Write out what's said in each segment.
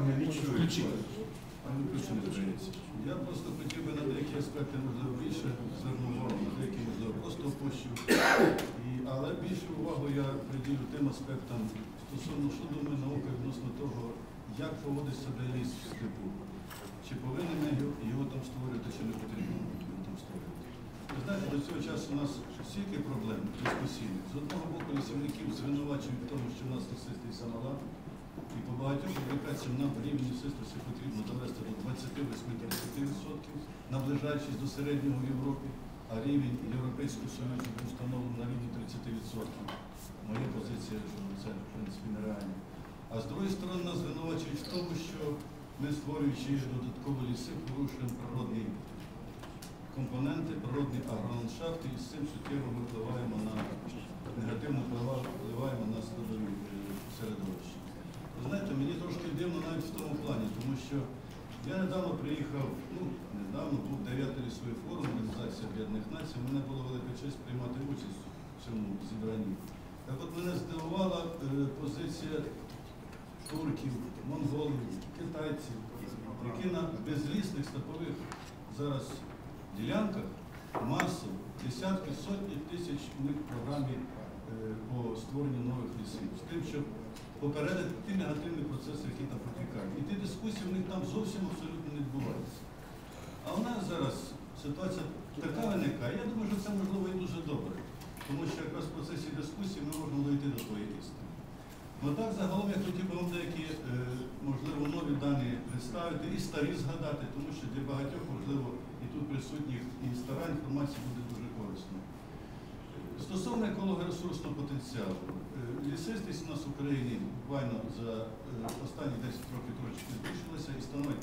не чую. Я просто хотів би на деякі аспекти, можливо, більше звернув увагу, на деякі, можливо, просто опущу. Але більшу увагу я приділю тим аспектам стосовно, що думає наука відносно того, як поводить себе ліс в степу. Чи повинен його там створювати, чи не потрібно його там створювати. Ви знаєте, до цього часу у нас стільки проблем дискусійних. З одного боку, лісівників звинувачують в тому, що в нас лісистий мала. І по багатьох публікаціям нам рівень лісистості потрібно довести до 28-30%, наближаючись до середнього в Європі, а рівень Європейського Союзу був встановлений на рівні 30%. Моя позиція, що це, в принципі, нереально. А з другої сторони, нас звинувачують в тому, що ми, створюючи додаткові ліси, порушуємо природні компоненти, природні агроландшафти, і з цим суттєво ми впливаємо на негативно впливаємо на складові середовище. Ви знаєте, мені трошки дивно навіть в тому плані, тому що я недавно приїхав, був 9-й лісовий форум Організації Об'єднаних Націй, у мене була велика честь приймати участь в цьому зібранні. Так от мене здивувала позиція турків, монголів, китайців, які на безлісних степових зараз ділянках масово, десятки, сотні тисяч у них в програмі по створенню нових лісів. З тим, щоб попередити ті негативні процеси, які там протікають. І ті дискусії в них там зовсім абсолютно не відбуваються. А у нас зараз ситуація така виникає. Я думаю, що це можливо і дуже добре. Тому що якраз в процесі дискусії ми можемо дійти до твоєї істини. Ну так, загалом я хотів би вам деякі, можливо, нові дані представити і старі згадати, тому що для багатьох, можливо, і тут присутніх, і стара інформація буде дуже корисною. Стосовно еколого-ресурсного потенціалу, лісистість у нас в Україні буквально за останні 10 років трошечки збільшилася і становить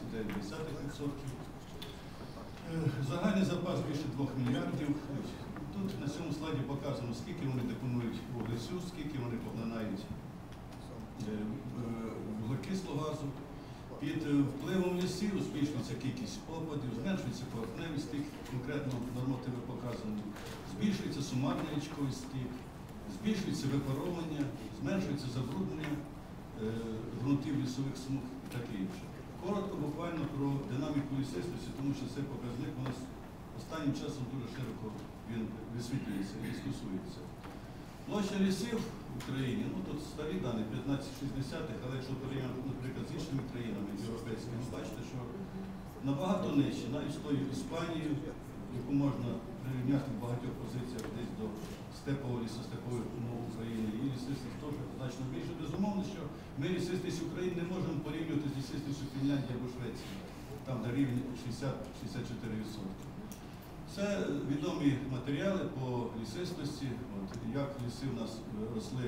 15,9%. Загальний запас більше 2 мільярдів. Тут на цьому слайді показано, скільки вони депонують вуглецю, скільки вони поглинають вуглекислого газу. Під впливом лісів збільшується кількість опадів, зменшується поверхневість, конкретно нормативи показані, збільшується сумарний річковий стік, збільшується випаровування, зменшується забруднення ґрунтів лісових смуг і таке інше. Коротко буквально про динаміку лісистості, тому що цей показник у нас останнім часом дуже широко він висвітлюється і стосується. Площа лісів в Україні, тут старі дані, 15-60-х, але якщо порівняти, наприклад, з іншими країнами європейськими, бачите, що набагато нижче, навіть з тою Іспанією, яку можна прирівняти в багатьох позиціях десь до степового лісостепових умов України, і лісистість теж значно більше. Безумовно, що ми лісистість України не можемо порівнювати з лісистістю Фінляндії або Швеції, там де рівень 60-64%. Це відомі матеріали по лісистості, як ліси в нас росли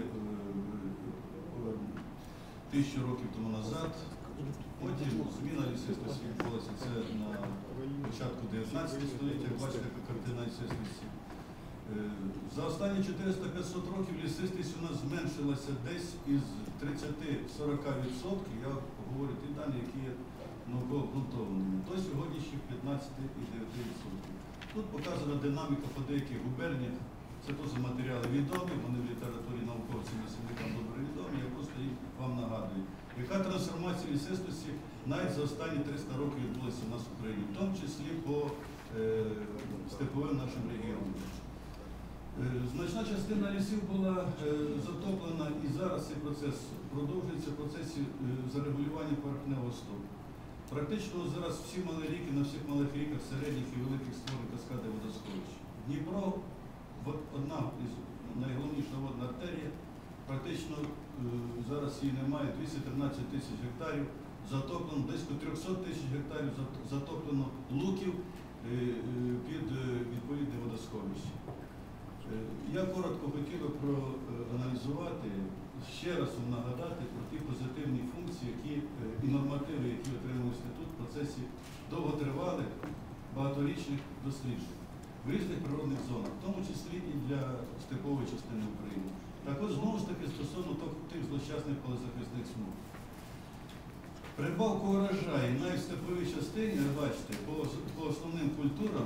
1000 років тому назад. Потім зміна лісистості відбулася це на початку 19 століття, бачите, яка картина лісистості. За останні 400-500 років лісистість у нас зменшилася десь із 30-40%, я говорю ті дані, які є науково обґрунтованими, до сьогоднішніх 15,9%. Тут показана динаміка по деяких губерніях, це теж матеріали відомі, вони в літературі науковцям і лісівникам добре відомі, я просто їх вам нагадую. Яка трансформація лісистості навіть за останні 300 років відбулася у нас в Україні, в тому числі по степовим нашим регіонам. Значна частина лісів була затоплена і зараз цей процес продовжується в процесі зарегулювання поверхневого стопу. Практично зараз всі малі ріки, на всіх малих ріках, середніх і великих створені каскади водосховищ. Дніпро, одна із найголовніша водна артерія, практично зараз її немає, 213 тисяч гектарів затоплено, близько 300 тисяч гектарів затоплено луків під відповідне водосховище. Я коротко хотів би проаналізувати, ще раз вам нагадати про ті позитивні функції і нормативи, які отримав інститут в процесі довготривалих, багаторічних досліджень в різних природних зонах, в тому числі і для степової частини України. Так от, знову ж таки, стосовно тих злощасних полезахисних смуг. Прибавка урожаю навіть в степовій частині, бачите, по основним культурам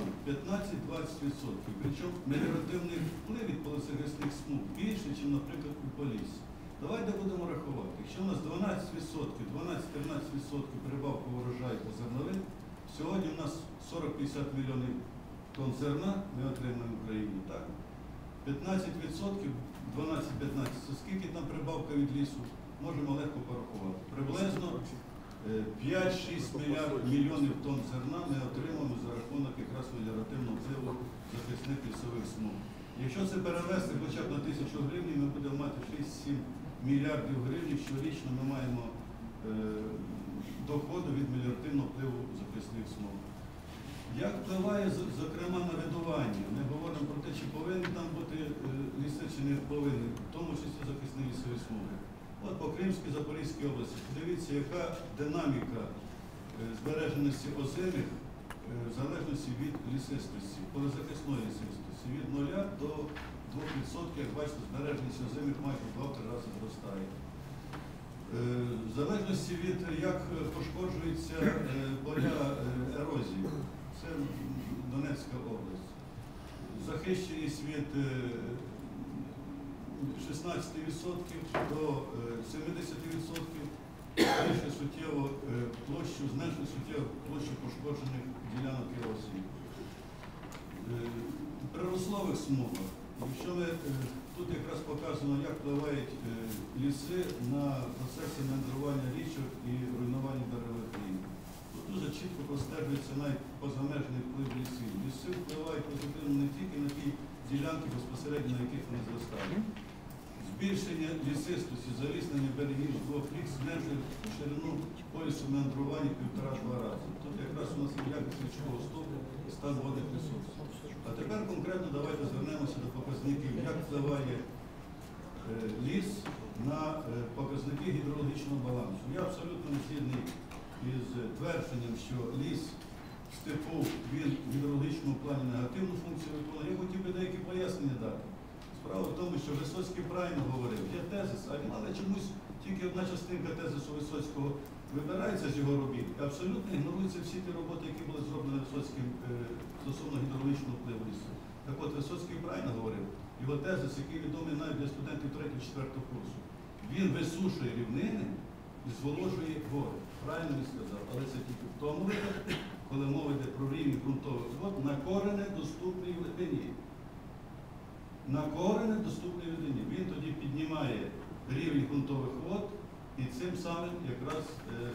15-20%. Причому меліоративний вплив від полезахисних смуг більше, ніж, наприклад, у Поліссі. Давайте будемо рахувати. Якщо у нас 12-13% прибавка урожаю по зерновим, сьогодні у нас 40-50 мільйонів тонн зерна ми отримаємо в Україні, так? 15%, 12-15, це скільки там прибавка від лісу? Можемо легко порахувати. Приблизно 5-6 мільйонів тонн зерна ми отримаємо за рахунок якраз меліоративного впливу захисних лісових смуг. Якщо це перевести хоча б на 1000 гривень, ми будемо мати 6-7 мільярдів гривень, щорічно ми маємо доходу від меліоративного впливу захисних смуг. Як впливає, зокрема, на видування? Ми говоримо про те, чи повинні там бути ліси, чи не повинні, в тому числі захисні лісові смуги. От по Кримській, Запорізькій області, подивіться, яка динаміка збереженості озимих в залежності від лісистості, полезахисної лісистості, від 0 до 2%, як бачите, збереженість озимих майже в 2-3 рази зростає. В залежності від, як пошкоджуються поля ерозії, це Донецька область. Захищеність від 16% до 70%, зменшує суттєво площу пошкоджених ділянок ерозії. При рослових смугах, якщо ми тут якраз показано, як впливають ліси на процеси мандрування річок і руйнування деревих ліній. Тут дуже чітко простежується навіть позамежний вплив лісів. Ліси впливають позитивно не тільки на ті ділянки, безпосередньо на яких вони зростають. Збільшення лісистості, заліснення берегів двох рік зменшує ширину поясу мандрування 1,5-2 рази. Тут якраз у нас є якість річкового стоку і стан водних ресурсів. А тепер конкретно давайте звернемося до показників, як впливає ліс на показники гідрологічного балансу. Я абсолютно не згідний із твердженням, що ліс в степу він в гідрологічному плані негативну функцію виконує. Я хотів би деякі пояснення дати. Справа в тому, що Висоцький правильно говорив, є тезис, але чомусь тільки одна частинка тезису Висоцького вибирається з його робіт. І абсолютно ігноруються всі ті роботи, які були зроблені Висоцьким стосовно гідрологічного впливу лісу. Так от Висоцький правильно говорив, його тезис, який відомий навіть для студентів 3-4 курсу. Він висушує рівнини і зволожує гори. Правильно він сказав, але це тільки в тому випадку, коли мова йде про рівень ґрунтових вод на корене доступній глибині. На корене доступній глибині. Він тоді піднімає рівень ґрунтових вод і цим самим якраз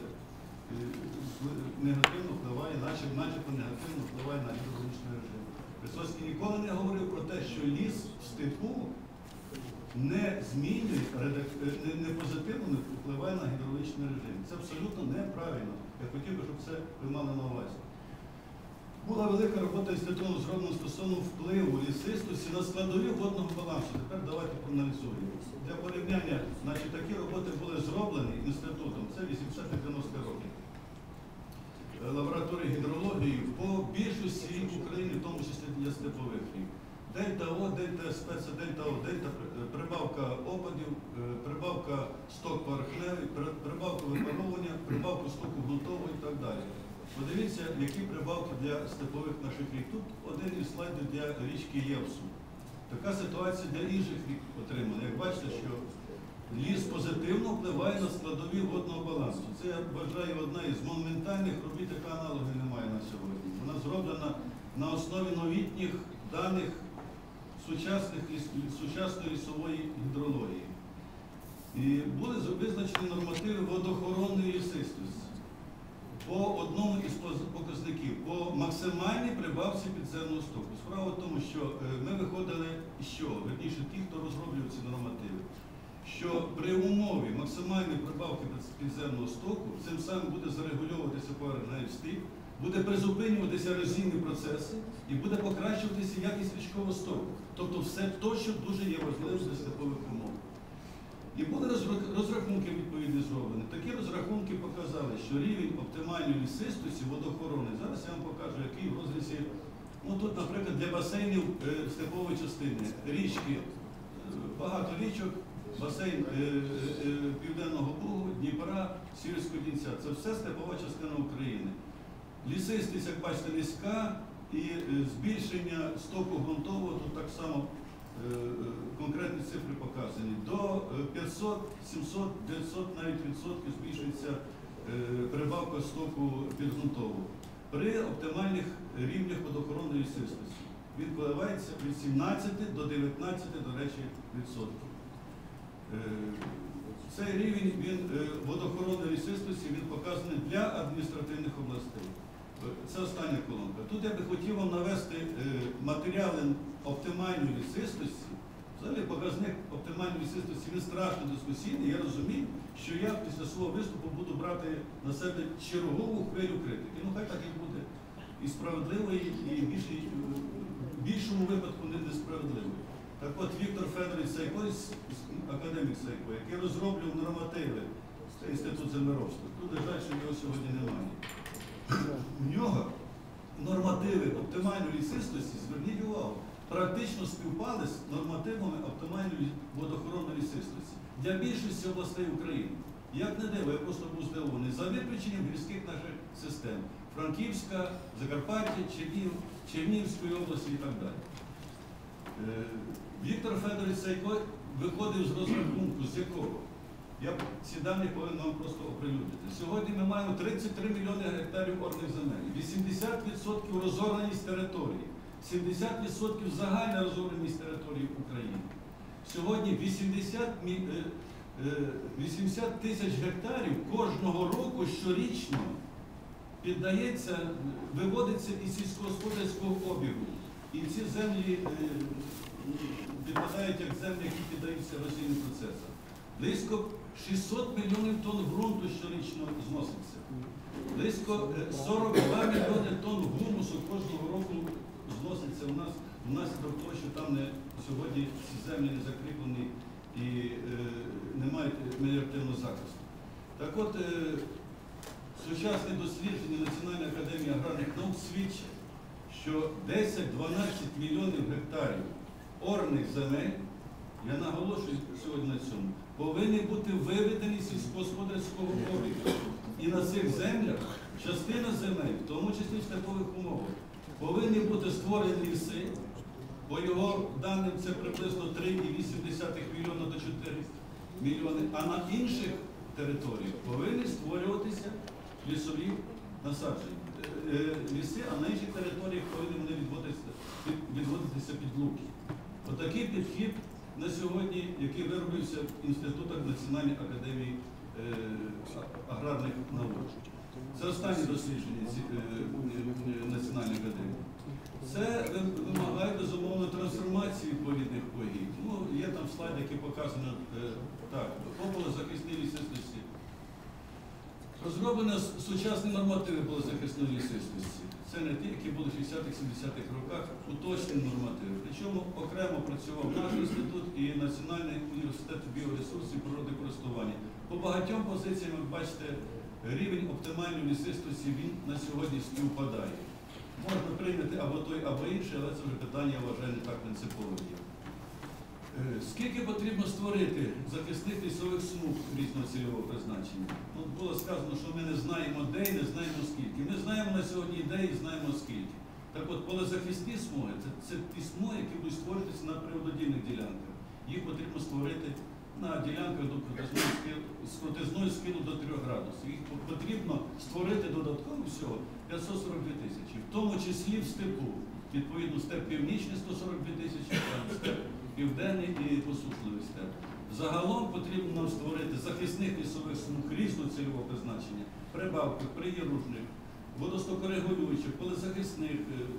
негативно впливає, начебто негативно впливає на гідрологічний режим. Висоцький ніколи не говорив про те, що ліс в степу не змінює, не позитивно не впливає на гідрологічний режим. Це абсолютно неправильно. Я хотів би, щоб це ви мали на увазі. Була велика робота інституту зроблена стосовно впливу лісистості на складові водного балансу. Тепер давайте проаналізуємо. Для порівняння, значить, такі роботи були зроблені інститутом, це 80-90 років. Лабораторії гідрології по більшості України, в тому числі для степових рік. Дельта О, дельта СП, це дельта О, дельта прибавка опадів, прибавка сток поверхневий, прибавка випаровування, прибавка стоку ґрунтового і так далі. Подивіться, які прибавки для степових наших рік. Тут один із слайдів для річки Євсу. Така ситуація для інших рік отримана. Як бачите, що ліс позитивно впливає на складові водного балансу. Це, я вважаю, одна із монументальних робіт, яка аналогів немає на сьогодні. Вона зроблена на основі новітніх даних сучасної лісової гідрології. І були визначені нормативи водоохоронної лісистості. По одному із показників, по максимальній прибавці підземного стоку. Справа в тому, що ми виходили із чого? Верніше, ті, хто розроблював ці нормативи, що при умові максимальної прибавки підземного стоку, цим самим буде зарегульовуватися поверхневий стік, буде призупинюватися ерозійні процеси і буде покращуватися якість річкового стоку. Тобто все те, що дуже є важливим для степових умов. І були розрахунки відповідні зроблені. Такі розрахунки показали, що рівень оптимальної лісистості водоохорони, зараз я вам покажу, який в розрізі, ну тут, наприклад, для басейнів степової частини, річки, багато річок, басейн Південного Бугу, Дніпра, Сіверського Дінця, це все степова частина України. Лісистість, як бачите, низька, і збільшення стоку ґрунтового тут так само конкретні цифри показані. До 500, 700, 900 навіть відсотків збільшується прибавка стоку підґрунтового. При оптимальних рівнях водоохоронної лісистості. Він коливається від 17 до 19, до речі, відсотків. Цей рівень водоохоронної лісистості він показаний для адміністративних областей. Це остання колонка. Тут я би хотів вам навести матеріали оптимальної лісистості. Взагалі показник оптимальної лісистості він страшно дискусійний. Я розумію, що я після свого виступу буду брати на себе чергову хвилю критики. Ну хай так і буде. І справедливої, і в більшому випадку несправедливої. Так от Віктор Федорович Сайко, академік Сайко, який розроблював нормативи Інститут землеробства. Дуже жаль, що його сьогодні немає. У нього нормативи оптимальної лісистості, зверніть увагу, практично співпали з нормативами оптимальної водоохоронної лісистості для більшості областей України. Як не диво, я просто був здивований. За виключенням гірських наших систем. Франківська, Закарпаття, Чернігівської області і так далі. Віктор Федорович Сайко виходив з розрахунку, з якого? Я ці дані повинен вам просто оприлюднити. Сьогодні ми маємо 33 мільйони гектарів орних земель, 80% розореність території, 70% загальна розореність території України. Сьогодні 80 тисяч гектарів кожного року щорічно піддається, виводиться із сільськогосподарського обігу. І ці землі підпадають як землі, які піддаються ерозійним процесам. Близько 600 мільйонів тонн ґрунту щорічно зноситься. Близько 42 мільйони тонн гумусу кожного року зноситься у нас внаслідок того, що там сьогодні ці землі не закріплені і не мають меліоративного захисту. Так от, сучасне дослідження Національної академії аграрних наук свідчить, що 10-12 мільйонів гектарів орних земель, я наголошую сьогодні на цьому, повинні бути виведені з сільськогосподарського обігу. І на цих землях частина земель, в тому числі в степових умовах, повинні бути створені ліси, по його даним це приблизно 3,8 мільйона до 4 мільйони, а на інших територіях повинні створюватися лісові насадження. Ліси, а на інших територіях повинні вони відводитися під луки. Отакий підхід на сьогодні, який виробився в інститутах Національної академії аграрних наук. Це останнє дослідження Національної академії. Це вимагає, безумовно, трансформації відповідних погіб. Ну, є там слайд, який показано так, полозахисні лісистості. Розроблено сучасні нормативи полозахисної лісистості. Це не ті, які були в 60-70-х роках, уточнені нормативи. Причому окремо працював наш інститут і Національний університет біоресурсів і природокористування. По багатьом позиціям, ви бачите, рівень оптимальної лісистості він на сьогодні співпадає. Можна прийняти або той, або інший, але це вже питання, я вважаю, не так принципове є. Скільки потрібно створити захисних лісових смуг різного цільового призначення? Ну, було сказано, що ми не знаємо де і не знаємо скільки. Ми знаємо на сьогодні де і знаємо скільки. Так от, полезахисні смуги – це ті смуги, які будуть створюватися на привододільних ділянках. Їх потрібно створити на ділянках з крутизною схилу до 3 градусів. Їх потрібно створити додатково всього 542 тисячі, в тому числі в степу. Відповідно, степ північний 142 тисячі, степ південний і посушливий степ. Загалом потрібно нам створити захисних лісових смуг різного цільового призначення, прибавки, приєружних, водостокорегулюючих, полезахисних,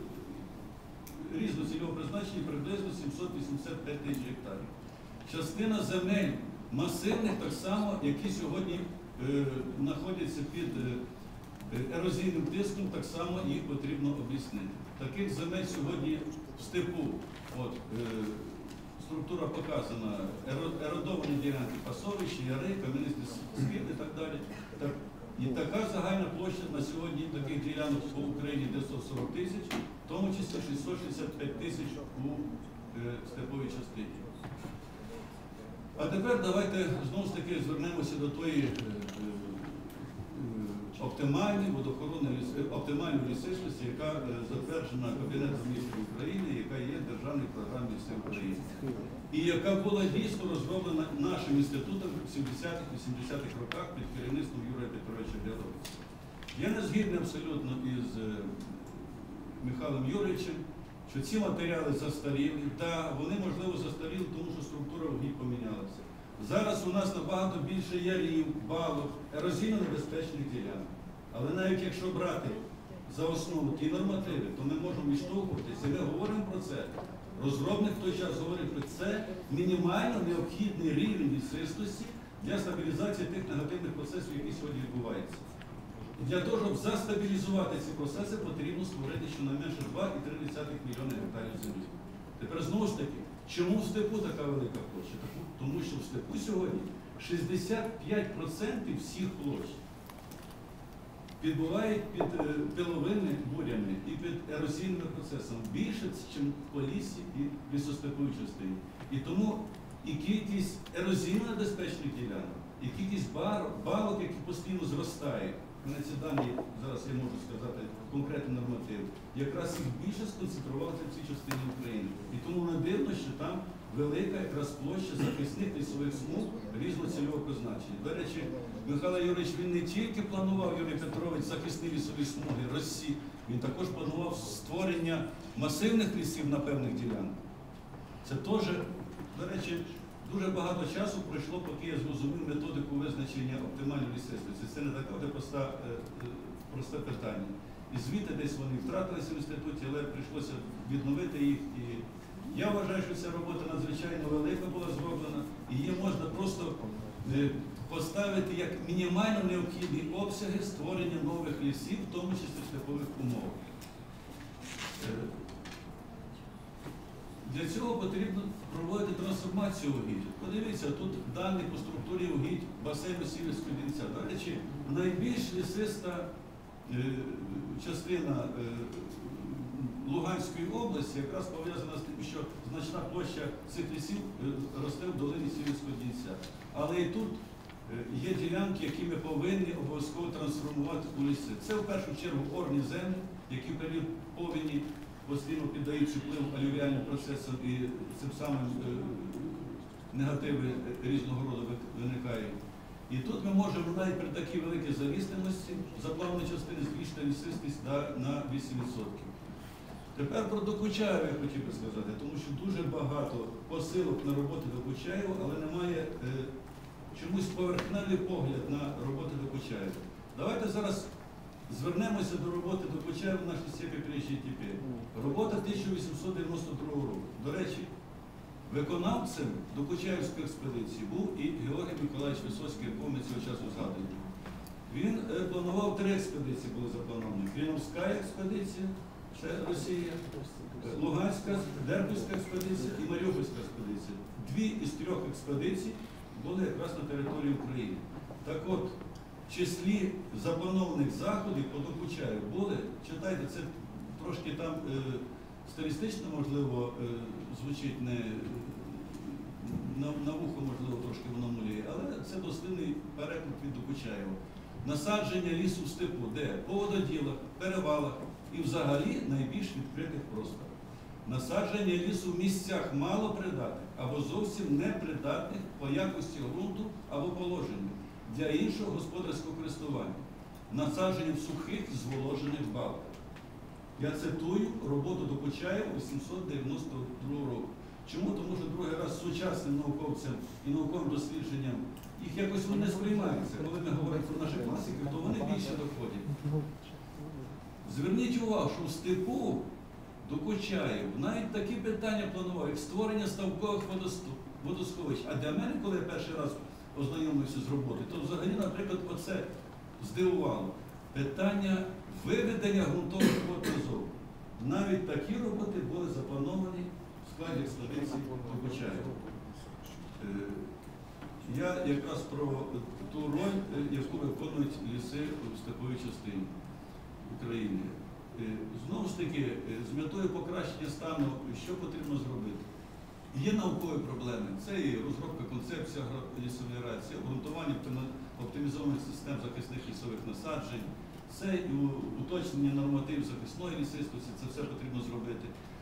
різного цільового призначення приблизно 785 тисяч гектарів. Частина земель масивних так само, які сьогодні знаходяться під ерозійним тиском, так само їх потрібно обліснити. Таких земель сьогодні в степу, от, структура показана, еродовані ділянки, пасовища, яри, кам'янисті схили і так далі. І така загальна площа на сьогодні таких ділянок по Україні 940 тисяч, в тому числі 665 тисяч у степовій частині. А тепер давайте знову ж таки звернемося до тої оптимальної лісистості, яка затверджена Кабінетом Міністрів України, яка є державною програмою ліси України. І яка була дійсно розроблена нашим інститутом в 70-х-80-х роках під керівництвом Юрія Петровича Біловицького. Я не згідний абсолютно із Михайлом Юрійовичем, що ці матеріали застаріли. Так, вони, можливо, застаріли, тому що структура угідь помінялася. Зараз у нас набагато більше ярів, балок, ерозійно-небезпечних ділянок. Але навіть якщо брати за основу ті нормативи, то ми можемо відштовхуватися. І ми говоримо про це. Розробник в той час говорить про це мінімально необхідний рівень лісистості для стабілізації тих негативних процесів, які сьогодні відбуваються. І для того, щоб застабілізувати ці процеси, потрібно створити щонайменше 2,3 мільйони гектарів землі. Тепер знову ж таки, чому в степу така велика площа? Тому що в степу сьогодні 65% всіх площ підбувають під пиловими бурями і під ерозійними процесами більше, ніж по лісі і лісостеповій частині. І тому і кількість ерозійно-небезпечних ділянок, і кількість балок, які постійно зростають, на ці дані зараз я можу сказати конкретний норматив, якраз їх більше сконцентрувалися в цій частині України. І тому не дивно, що там велика якраз площа захисних лісових смуг різноцільового призначення. До речі, Михайло Юрійович, він не тільки планував, Юрій Петрович, захисні лісові смуги Росії, він також планував створення масивних лісів на певних ділянках. Це теж, до речі, дуже багато часу пройшло, поки я зрозумів методику визначення оптимальної лісистості. Це не таке просте питання. І звідти десь вони втратилися в інституті, але прийшлося відновити їх. І я вважаю, що ця робота надзвичайно велика була зроблена, і її можна просто поставити як мінімально необхідні обсяги створення нових лісів, в тому числі в степових умовах. Для цього потрібно проводити трансформацію угідь. Подивіться, тут дані по структурі угідь басейну Сіверського Донця. До речі, найбільш лісиста частина Луганської області якраз пов'язана з тим, що значна площа цих лісів росте в долині Сіверського Донця. Але і тут є ділянки, які ми повинні обов'язково трансформувати у ліси. Це в першу чергу орні землі, які в період повені постійно піддаючи вплив алювіальним процесам і цим самим негативи різного роду виникають. І тут ми можемо навіть при такій великій завісленості заплавної частини збільшити лісистість на 8%. Тепер про Докучаєва я хотів би сказати, тому що дуже багато посилок на роботи Докучаєва, але немає чомусь поверхневий погляд на роботи Докучаєва. Давайте зараз звернемося до роботи Докучаєва в нашій степі перейшій тіпі. Робота 1892 року. До речі, виконавцем Докучаєвської експедиції був і Георгій Миколаївич Висоцький, якого ми цього часу згадуємо. Він планував 3 експедиції, були заплановані. Кримська експедиція, це Росія, Луганська, Дербівська експедиція і Маріупольська експедиція. 2 із 3 експедицій були якраз на території України. Так от, в числі запланованих заходів по Докучаєву були, читайте, це трошки там стилістично, можливо, звучить не на вухо, можливо, трошки воно мулює, але це дослівний переклад від Докучаєва. Насадження лісу в степу, де по вододілах, перевалах і взагалі найбільш відкритих просторах. Насадження лісу в місцях малопридатних або зовсім непридатних по якості ґрунту або положенню для іншого господарського користування. Насадження в сухих зволожених балках. Я цитую роботу Докучаєва 892 року. Чому? Тому що другий раз сучасним науковцям і науковим дослідженням їх якось вони не сприймаються. Коли ми говоримо про наших класиків, то вони більше доходять. Зверніть увагу, що в степу Докучаєв навіть такі питання планував, як створення ставкових водосховищ. А для мене, коли я перший раз ознайомився з роботою, то взагалі, наприклад, оце здивувало. Питання виведення ґрунтових вод на Азов. Навіть такі роботи були заплановані в складі експедиції Докучаєва. Я якраз про ту роль, яку виконують ліси в степовій частині України. Знову ж таки, з метою покращення стану, що потрібно зробити? Є наукові проблеми. Це і розробка концепції лісомеліорації, обґрунтування оптимізованих систем захисних лісових насаджень, це і уточнення нормативів захисної лісистості, це все потрібно зробити.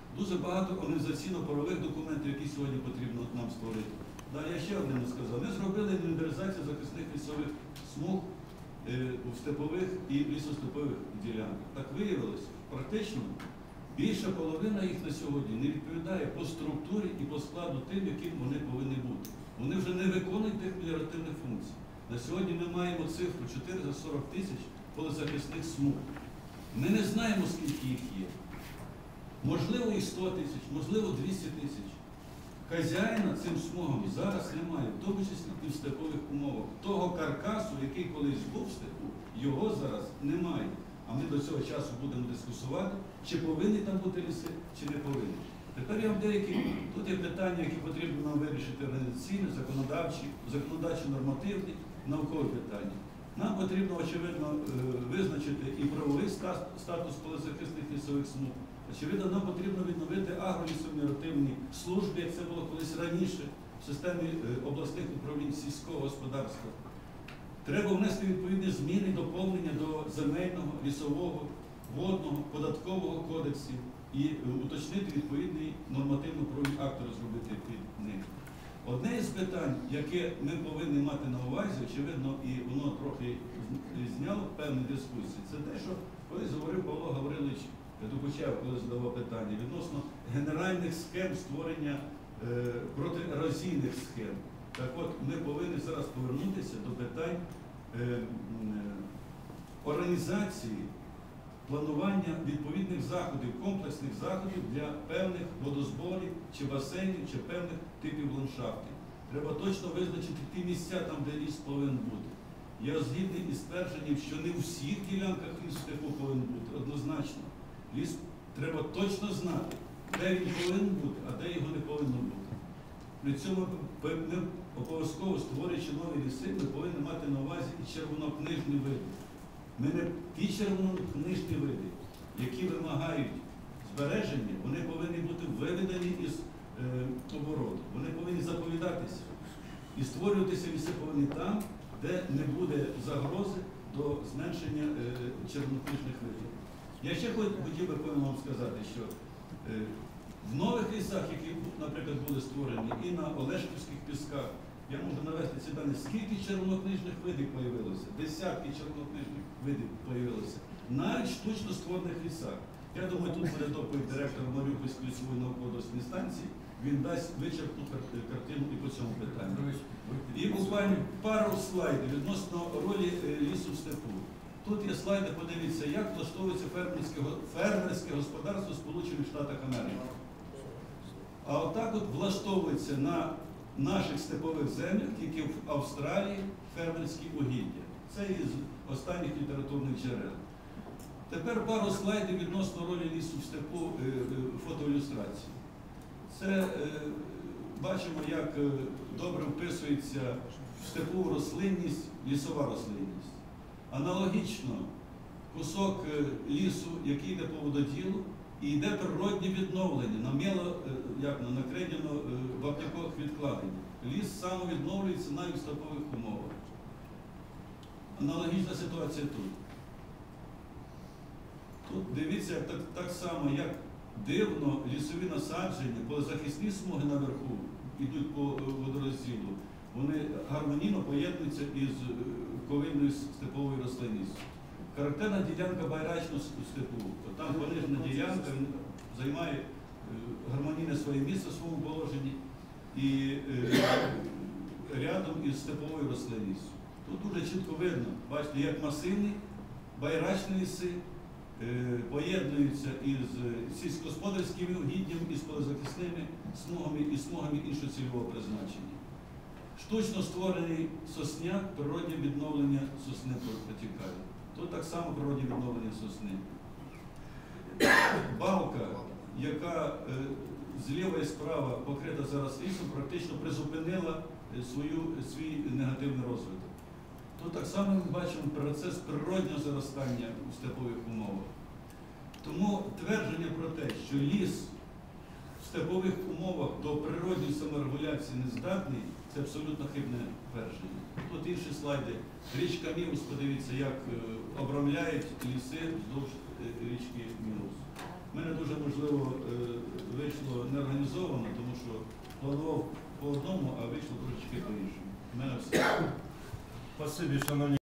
Дуже багато організаційно-правових документів, які сьогодні потрібно нам створити. Далі я ще одне не сказав. Ми зробили інвентаризацію захисних лісових смуг у степових і лісостепових ділянках. Так виявилося, практично більша половина їх на сьогодні не відповідає по структурі і по складу тим, яким вони повинні бути. Вони вже не виконують тих меліоративних функцій. На сьогодні ми маємо цифру 440 тисяч полезахисних смуг. Ми не знаємо, скільки їх є. Можливо, і 100 тисяч, можливо, 200 тисяч. Хазяїна цим смугам зараз немає, в тому числі і в степових умовах. Того каркасу, який колись був в степу, його зараз немає. А ми до цього часу будемо дискусувати, чи повинні там бути ліси, чи не повинні. Тепер я вам деякі, тут є питання, які потрібно нам вирішити організаційні, законодавчі, нормативні, наукові питання. Нам потрібно, очевидно, визначити і правовий статус полезахисних лісових смуг. Очевидно, нам потрібно відновити агролісомеліоративні служби, як це було колись раніше, в системі обласних управлінь сільського господарства. Треба внести відповідні зміни і доповнення до земельного, лісового, водного, податкового кодексів і уточнити відповідний нормативно-правові акти, розробити під них. Одне із питань, яке ми повинні мати на увазі, очевидно, і воно трохи зняло певні дискусії, це те, що колись говорив Павло Гаврилович Докучаєв, коли задавав питання, відносно генеральних схем створення протиерозійних схем. Так от, ми повинні зараз повернутися до питань організації, планування відповідних заходів, комплексних заходів для певних водозборів, чи басейнів, чи певних типів ландшафтів. Треба точно визначити ті місця, там, де ліс повинен бути. Я згідний із твердженням, що не у всіх ділянках ліс в степу повинен бути, однозначно. Ліс треба точно знати, де він повинен бути, а де його не повинно бути. При цьому ми обов'язково, створюючи нові ліси, ми повинні мати на увазі і червонокнижні види. Ті червонокнижні види, які вимагають збереження, вони повинні бути виведені із обороту. Вони повинні заповідатися. І створюватися ліси повинні там, де не буде загрози до зменшення червонокнижних видів. Я ще хотів би вам сказати, що в нових лісах, які, наприклад, були створені і на Олешківських пісках, я можу навести ці дані, скільки червонокнижних видів з'явилося, десятки червонокнижних видів з'явилося, навіть штучно створених лісах. Я думаю, тут буде доповідь директора Маріупольської лісової науково-дослідної станції, він дасть вичерпну картину і по цьому питанню. І буквально пару слайдів відносно ролі лісу в степу. Тут є слайди, подивіться, як влаштовується фермерське господарство в Сполучених Штатах Америки. А отак от влаштовується на наших степових землях, тільки в Австралії, фермерські угіддя. Це із останніх літературних джерел. Тепер пару слайдів відносно ролі лісу в степу фотоілюстрації. Це бачимо, як добре вписується в степову рослинність, лісова рослинність. Аналогічно кусок лісу, який йде по вододілу, і йде природне відновлення, накринено вапнякових відкладень. Ліс самовідновлюється навіть в степових умовах. Аналогічна ситуація тут. Тут дивіться, так само, як дивно лісові насадження, полезахисні смуги наверху йдуть по водорозділу, вони гармонійно поєднуються із ковильною степовою рослинністю. Характерна ділянка байрачного степу. Там понижена ділянка, він займає гармонійне своє місце в своєму положенні і рядом із степовою рослинністю. Тут дуже чітко видно, бачите, як масивні байрачні ліси поєднуються із сільськогосподарськими угіддями, із полезахисними смугами і смугами іншого цільового призначення. Штучно створений сосняк, природне відновлення сосни протікає. Тут так само природне відновлення сосни. Балка, яка зліва і справа покрита зараз лісом, практично призупинила свій негативний розвиток. Тут так само ми бачимо процес природнього зростання у степових умовах. Тому твердження про те, що ліс в степових умовах до природної саморегуляції не здатний, це абсолютно хибне твердження. Тут інші слайди. Річка Міус, подивіться, як обрамляють ліси вздовж річки Міус. У мене дуже, можливо, вийшло не організовано, тому що планував по одному, а вийшло трошечки по іншому. У мене все. Спасибі, шановні.